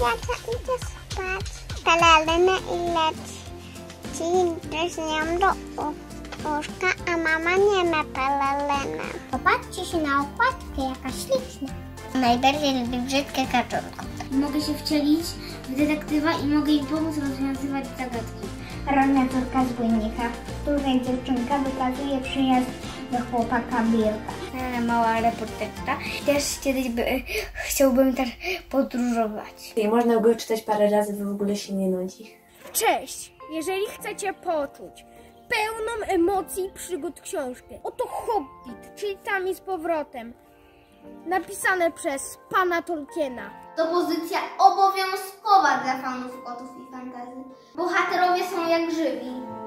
Jacia idzie spać. Pelerynę i leci z nią do łóżka, a mama nie ma peleryny. Popatrzcie się na okładkę, jaka śliczna. Najbardziej lubię brzydkie kaczorko. Mogę się wcielić w detektywa i mogę im pomóc rozwiązywać zagadki. Rolna córka z Bujnika, w której dziewczynka wykazuje przyjaźń do chłopaka Birka. Mała reporterka. Też kiedyś chciałbym też podróżować. Można go czytać parę razy, bo w ogóle się nie nudzi. Cześć! Jeżeli chcecie poczuć pełną emocji i przygód książkę, oto Hobbit, czyli tam i z powrotem, napisane przez pana Tolkiena. To pozycja obowiązkowa dla fanów kotów i fantasy. Bohaterowie są jak żywi.